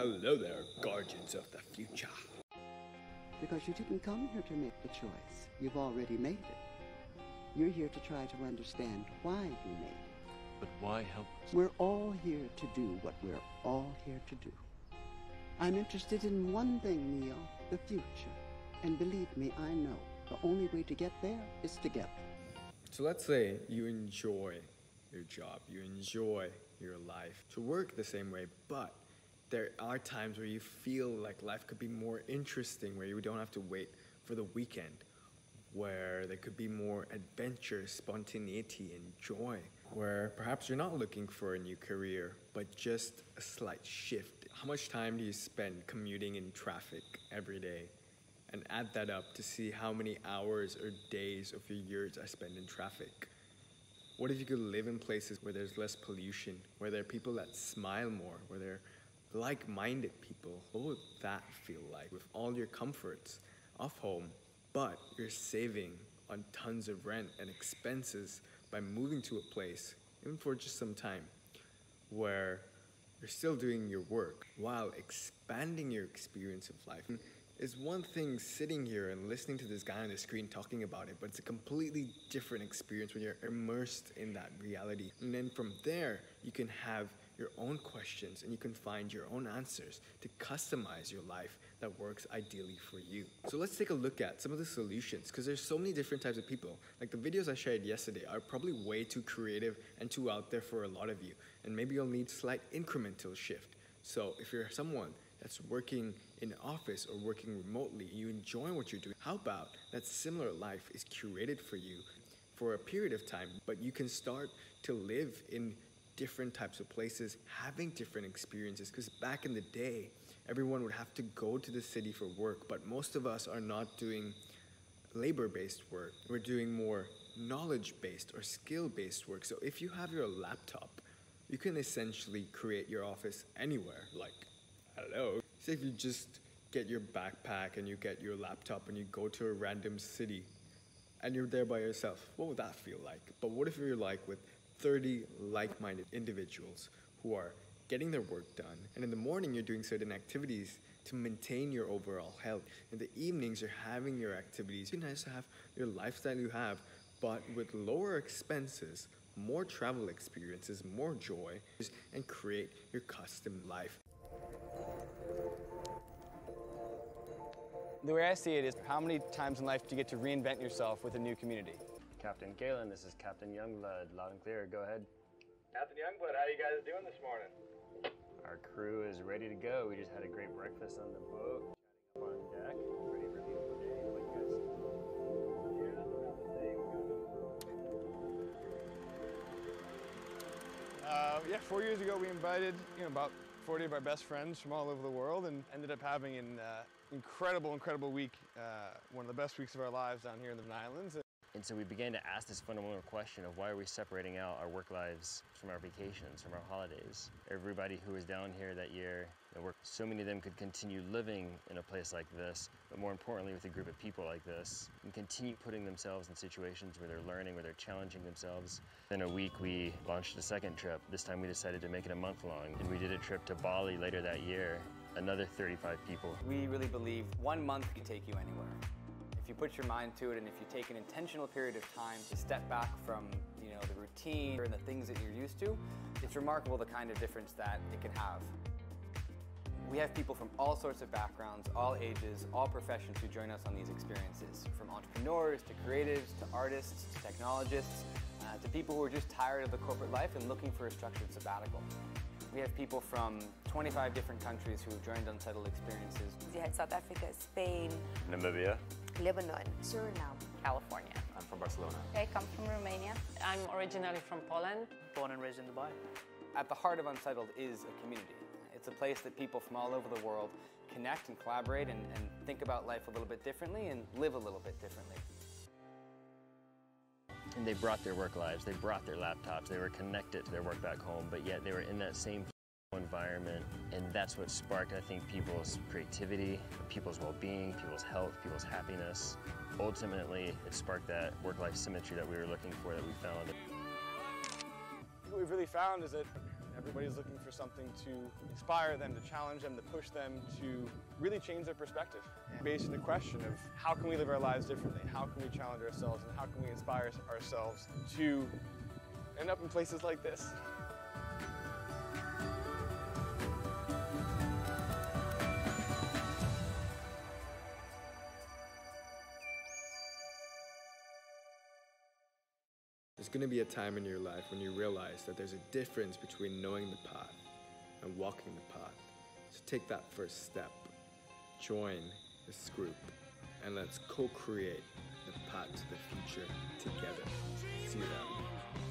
Hello there, guardians of the future. Because you didn't come here to make the choice. You've already made it. You're here to try to understand why you made it. But why help us? We're all here to do what we're all here to do. I'm interested in one thing, Neo, the future. And believe me, I know the only way to get there is together. So let's say you enjoy your job, you enjoy your life, to work the same way, but there are times where you feel like life could be more interesting, where you don't have to wait for the weekend, where there could be more adventure, spontaneity, and joy, where perhaps you're not looking for a new career, but just a slight shift. How much time do you spend commuting in traffic every day? And add that up to see how many hours or days of your years I spend in traffic. What if you could live in places where there's less pollution, where there are people that smile more, where they're like-minded people? What would that feel like with all your comforts of home, but you're saving on tons of rent and expenses by moving to a place, even for just some time, where you're still doing your work while expanding your experience of life? It's one thing sitting here and listening to this guy on the screen talking about it, but it's a completely different experience when you're immersed in that reality. And then from there, you can have your own questions and you can find your own answers to customize your life that works ideally for you. So let's take a look at some of the solutions, because there's so many different types of people. Like the videos I shared yesterday are probably way too creative and too out there for a lot of you. And maybe you'll need slight incremental shift. So if you're someone that's working in an office or working remotely, you enjoy what you're doing, how about that similar life is curated for you for a period of time, but you can start to live in different types of places, having different experiences? Because back in the day, everyone would have to go to the city for work, but most of us are not doing labor-based work. We're doing more knowledge-based or skill-based work. So if you have your laptop, you can essentially create your office anywhere. Like, hello. Say if you just get your backpack and you get your laptop and you go to a random city and you're there by yourself, what would that feel like? But what if you're like with 30 like-minded individuals who are getting their work done, and in the morning you're doing certain activities to maintain your overall health. In the evenings you're having your activities. It's nice to have your lifestyle you have, but with lower expenses, more travel experiences, more joy, and create your custom life. The way I see it is, how many times in life do you get to reinvent yourself with a new community? Captain Galen, this is Captain Youngblood. Loud and clear, go ahead. Captain Youngblood, how you guys doing this morning? Our crew is ready to go. We just had a great breakfast on the boat, chatting up on deck, ready for a beautiful day. What do you guys? Yeah, 4 years ago we invited about 40 of our best friends from all over the world, and ended up having an incredible week, one of the best weeks of our lives down here in the Islands. And so we began to ask this fundamental question of why are we separating out our work lives from our vacations, from our holidays? Everybody who was down here that year, so many of them could continue living in a place like this, but more importantly with a group of people like this, and continue putting themselves in situations where they're learning, where they're challenging themselves. In a week we launched a second trip. This time we decided to make it a month long, and we did a trip to Bali later that year, another 35 people. We really believe 1 month can take you anywhere. If you put your mind to it, and if you take an intentional period of time to step back from the routine and the things that you're used to, it's remarkable the kind of difference that it can have. We have people from all sorts of backgrounds, all ages, all professions who join us on these experiences, from entrepreneurs to creatives to artists to technologists to people who are just tired of the corporate life and looking for a structured sabbatical. We have people from 25 different countries who have joined Unsettled Experiences. We had South Africa, Spain, Namibia, Lebanon, Suriname, California. I'm from Barcelona. I come from Romania. I'm originally from Poland. Born and raised in Dubai. At the heart of Unsettled is a community. It's a place that people from all over the world connect and collaborate and think about life a little bit differently and live a little bit differently. And they brought their work lives, they brought their laptops, they were connected to their work back home, but yet they were in that same environment, and that's what sparked, I think, people's creativity, people's well-being, people's health, people's happiness. Ultimately, it sparked that work-life symmetry that we were looking for, that we found. What we've really found is that Everybody's looking for something to inspire them, to challenge them, to push them to really change their perspective. Based on the question of how can we live our lives differently? How can we challenge ourselves? And how can we inspire ourselves to end up in places like this? There's going to be a time in your life when you realize that there's a difference between knowing the path and walking the path. So take that first step. Join this group and let's co-create the path to the future together. See you then.